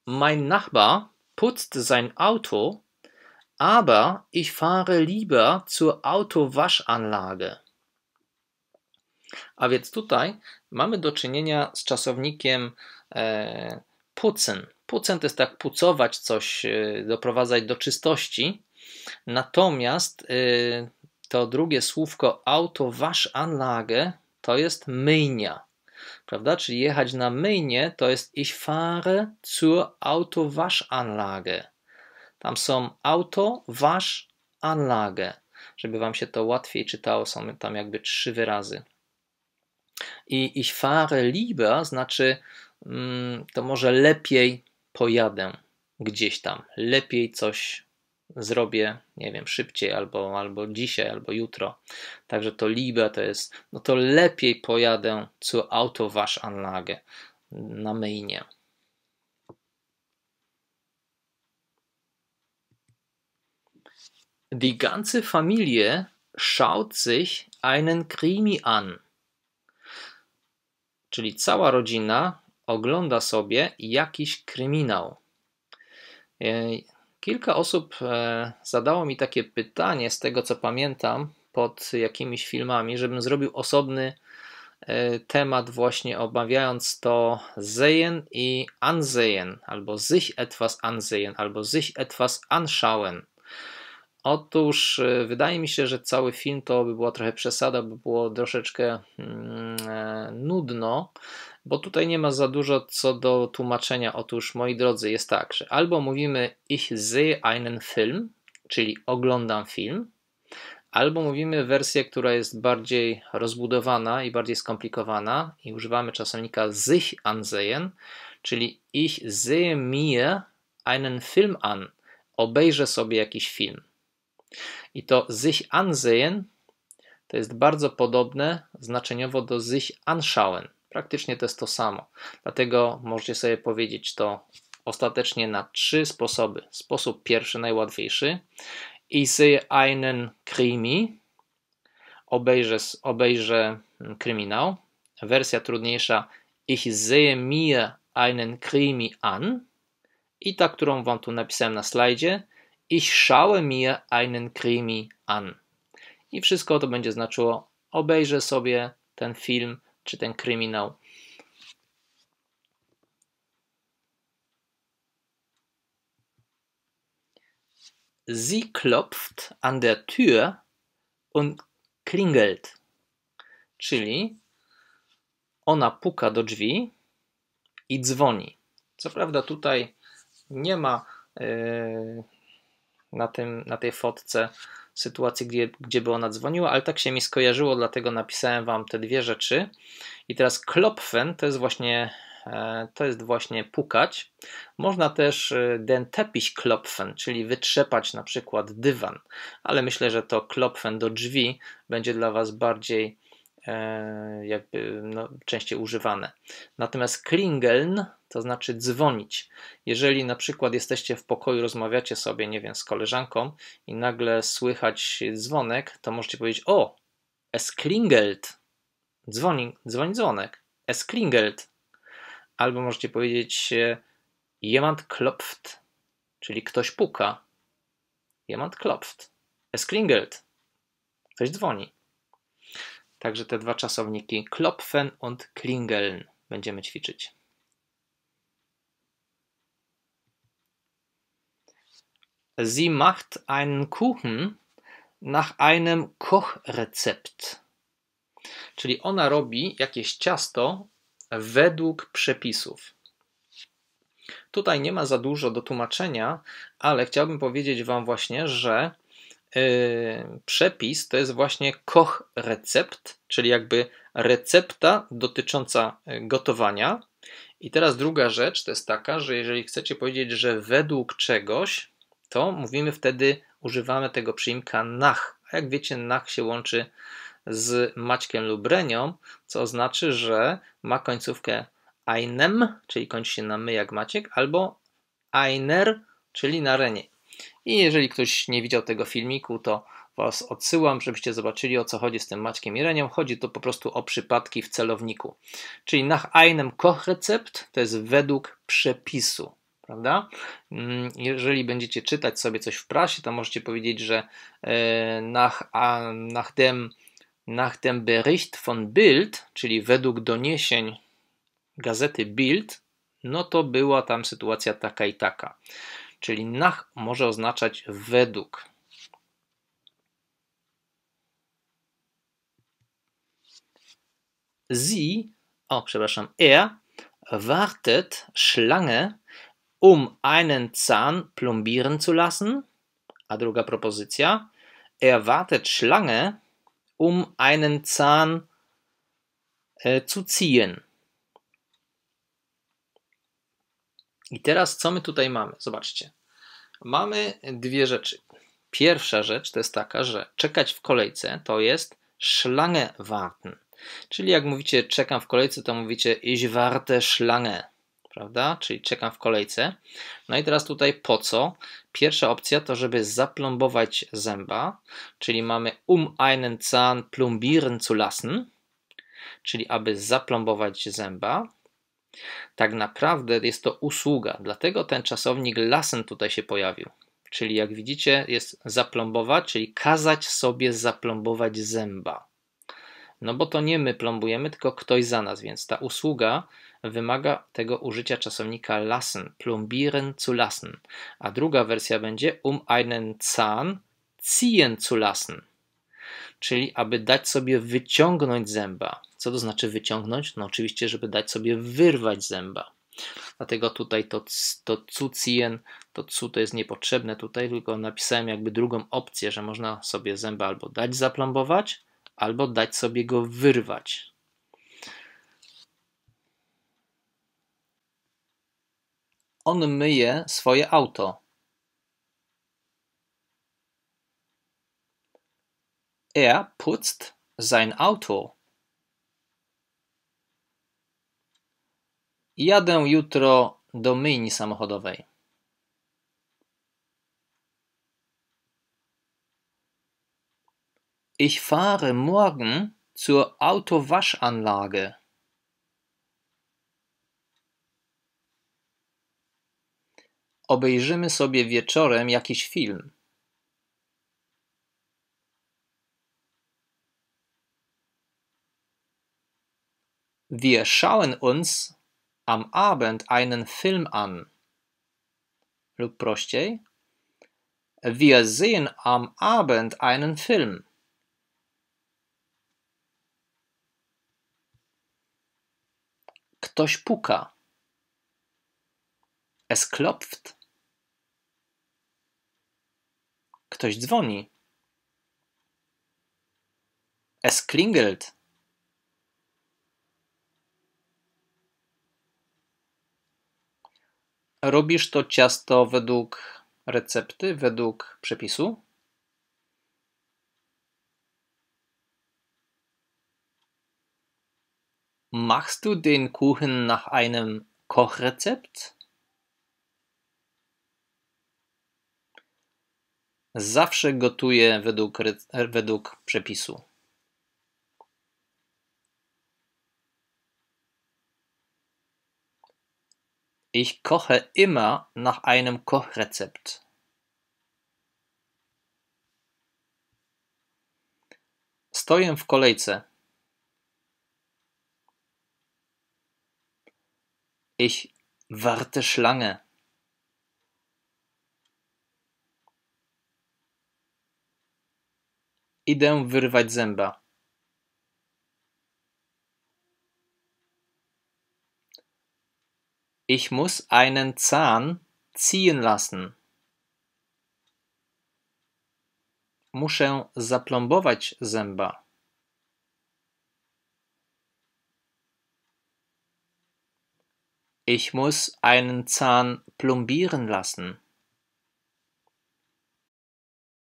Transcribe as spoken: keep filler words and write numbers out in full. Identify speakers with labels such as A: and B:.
A: Mein Nachbar putzt sein Auto, aber ich fahre lieber zur Autowaschanlage. A więc tutaj mamy do czynienia z czasownikiem e, putzen. Putzen to jest tak pucować coś, e, doprowadzać do czystości. Natomiast e, to drugie słówko Autowaschanlage to jest myjnia. Prawda? Czyli jechać na myjnię to jest ich fahre zur Autowaschanlage. Tam są Autowaschanlage. Żeby wam się to łatwiej czytało, są tam jakby trzy wyrazy. I ich fahre lieber znaczy to może lepiej pojadę gdzieś tam, lepiej coś zrobię, nie wiem, szybciej albo, albo dzisiaj, albo jutro. Także to lieber to jest, no to lepiej pojadę zur Autowaschanlage, na myjnię. Die ganze Familie schaut sich einen Krimi an. Czyli cała rodzina ogląda sobie jakiś kryminał. Kilka osób zadało mi takie pytanie, z tego co pamiętam, pod jakimiś filmami, żebym zrobił osobny temat właśnie omawiając to sehen i ansehen, albo sich etwas ansehen, albo sich etwas anschauen. Otóż wydaje mi się, że cały film to by była trochę przesada, by było troszeczkę mm, nudno, bo tutaj nie ma za dużo co do tłumaczenia. Otóż, moi drodzy, jest tak, że albo mówimy ich sehe einen Film, czyli oglądam film, albo mówimy wersję, która jest bardziej rozbudowana i bardziej skomplikowana i używamy czasownika sich ansehen, czyli ich sehe mir einen Film an, obejrzę sobie jakiś film. I to sich ansehen to jest bardzo podobne znaczeniowo do sich anschauen. Praktycznie to jest to samo. Dlatego możecie sobie powiedzieć to ostatecznie na trzy sposoby. Sposób pierwszy, najłatwiejszy. Ich sehe einen Krimi. Obejrzę, obejrzę kryminał. Wersja trudniejsza. Ich sehe mir einen Krimi an. I ta, którą wam tu napisałem na slajdzie. Ich schaue mir einen Krimi an. I wszystko to będzie znaczyło obejrzę sobie ten film czy ten kryminał. Sie klopft an der Tür und klingelt. Czyli ona puka do drzwi i dzwoni. Co prawda tutaj nie ma yy, na, tym, na tej fotce sytuacji, gdzie, gdzie by ona dzwoniła, ale tak się mi skojarzyło, dlatego napisałem wam te dwie rzeczy. I teraz klopfen to jest właśnie to jest właśnie pukać. Można też den Teppich klopfen, czyli wytrzepać na przykład dywan, ale myślę, że to klopfen do drzwi będzie dla was bardziej jakby no, częściej używane. Natomiast klingeln to znaczy dzwonić. Jeżeli na przykład jesteście w pokoju, rozmawiacie sobie, nie wiem, z koleżanką i nagle słychać dzwonek, to możecie powiedzieć: o, es klingelt. Dzwoni, dzwoni dzwonek. Es klingelt. Albo możecie powiedzieć: jemand klopft, czyli ktoś puka. Jemand klopft. Es klingelt. Ktoś dzwoni. Także te dwa czasowniki klopfen und klingeln będziemy ćwiczyć. Sie macht einen Kuchen nach einem Kochrezept. Czyli ona robi jakieś ciasto według przepisów. Tutaj nie ma za dużo do tłumaczenia, ale chciałbym powiedzieć wam właśnie, że Yy, przepis to jest właśnie Kochrezept, czyli jakby recepta dotycząca gotowania. I teraz druga rzecz to jest taka, że jeżeli chcecie powiedzieć, że według czegoś, to mówimy wtedy, używamy tego przyimka nach. A jak wiecie, nach się łączy z Maćkiem lub Renią, co oznacza, że ma końcówkę einem, czyli kończy się na my jak Maciek, albo einer, czyli na Renie. I jeżeli ktoś nie widział tego filmiku, to was odsyłam, żebyście zobaczyli, o co chodzi z tym Maćkiem i Renią. Chodzi to po prostu o przypadki w celowniku. Czyli nach einem Kochrezept to jest według przepisu. prawda? Jeżeli będziecie czytać sobie coś w prasie, to możecie powiedzieć, że nach, nach, dem, nach dem Bericht von Bild, czyli według doniesień gazety Bild, no to była tam sytuacja taka i taka. Czyli nach może oznaczać według. Sie, o przepraszam, er wartet Schlange, um einen Zahn plombieren zu lassen. A druga propozycja, er wartet Schlange, um einen Zahn äh, zu ziehen. I teraz co my tutaj mamy? Zobaczcie. Mamy dwie rzeczy. Pierwsza rzecz to jest taka, że czekać w kolejce to jest Schlange warten. Czyli jak mówicie czekam w kolejce, to mówicie ich warte Schlange, prawda? Czyli czekam w kolejce. No i teraz tutaj po co? Pierwsza opcja to, żeby zaplombować zęba, czyli mamy um einen Zahn plombieren zu lassen, czyli aby zaplombować zęba. Tak naprawdę jest to usługa, dlatego ten czasownik lassen tutaj się pojawił. Czyli jak widzicie jest zaplombować, czyli kazać sobie zaplombować zęba. No bo to nie my plombujemy, tylko ktoś za nas, więc ta usługa wymaga tego użycia czasownika lassen, plombieren zu lassen. A druga wersja będzie um einen Zahn ziehen zu lassen, czyli aby dać sobie wyciągnąć zęba. Co to znaczy wyciągnąć? No oczywiście, żeby dać sobie wyrwać zęba. Dlatego tutaj to, to zu ziehen, to zu to jest niepotrzebne tutaj, tylko napisałem jakby drugą opcję, że można sobie zęba albo dać zaplombować, albo dać sobie go wyrwać. On myje swoje auto. Er putzt sein Auto. Jadę jutro do myjni samochodowej. Ich fahre morgen zur Autowaschanlage. Obejrzymy sobie wieczorem jakiś film. Wir schauen uns am Abend einen Film an. Lub prościej. Wir sehen am Abend einen Film. Ktoś puka. Es klopft. Ktoś dzwoni. Es klingelt. Robisz to ciasto według recepty, według przepisu? Machst du den Kuchen nach einem Kochrezept? Zawsze gotuję według, według przepisu. Ich koche immer nach einem Kochrezept. Stoję w kolejce. Ich warte Schlange. Idę wyrwać zęba. Ich muss einen Zahn ziehen lassen. Muszę zaplombować zęba. Ich muss einen Zahn plombieren lassen.